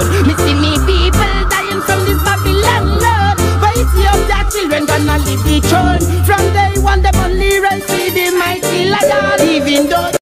Me see me people dying from this Babylon road. But it's your their children gonna live the throne. From day one them only raise see the mighty lion. Even though